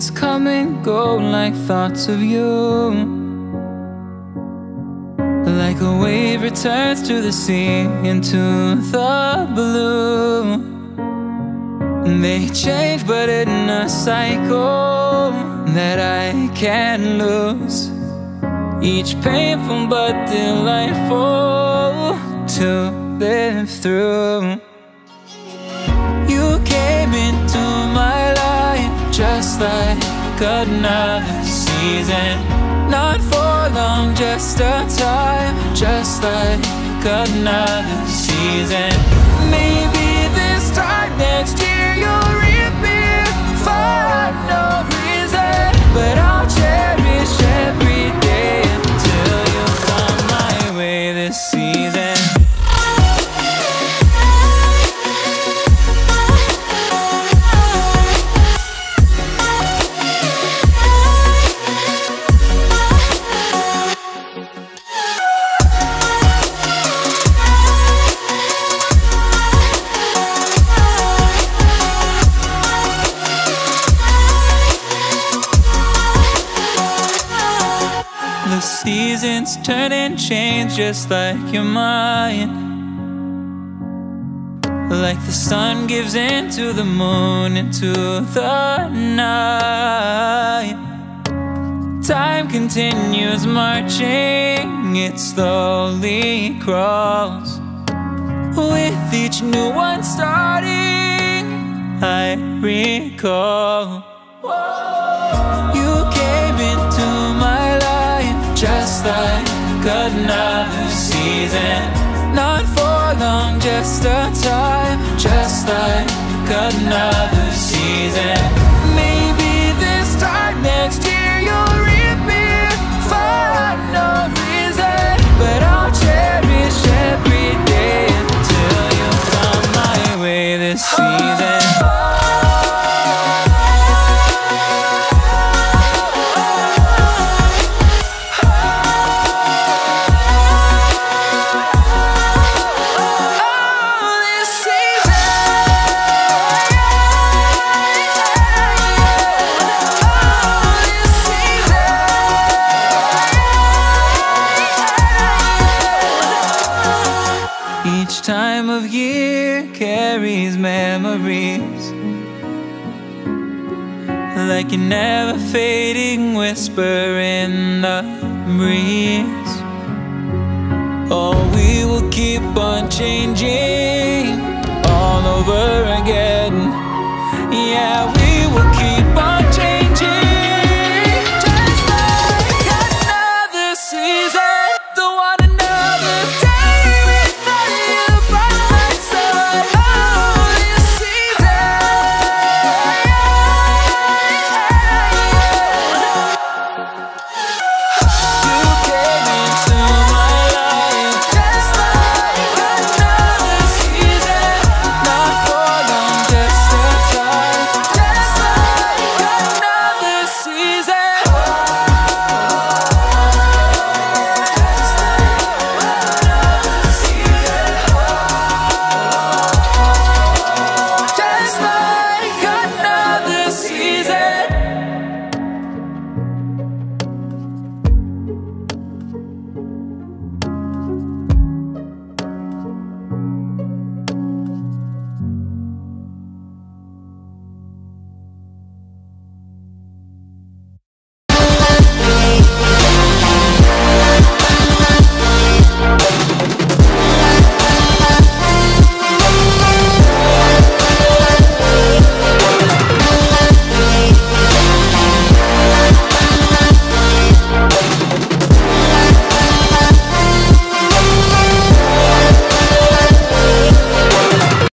Seasons come and go like thoughts of you. Like a wave returns to the sea, into the blue. They change but in a cycle that I can't lose. Each painful but delightful to live through. You came into my life just like another season. Not for long, just a time, just like another season. Maybe this time next year you'll reappear for no reason, but I'll cherish every day until you come my way this season. The seasons turn and change just like your mind. Like the sun gives into the moon, into the night. Time continues marching, it slowly crawls. With each new one starting, I recall. You came into my life just like another season. Not for long, just a time, just like another season. Maybe this time next year you'll reappear for no reason, but I'll cherish every day until you come my way this season. Each time of year carries memories, like a never fading whisper in the breeze. Oh, we will keep on changing all over again. Yeah,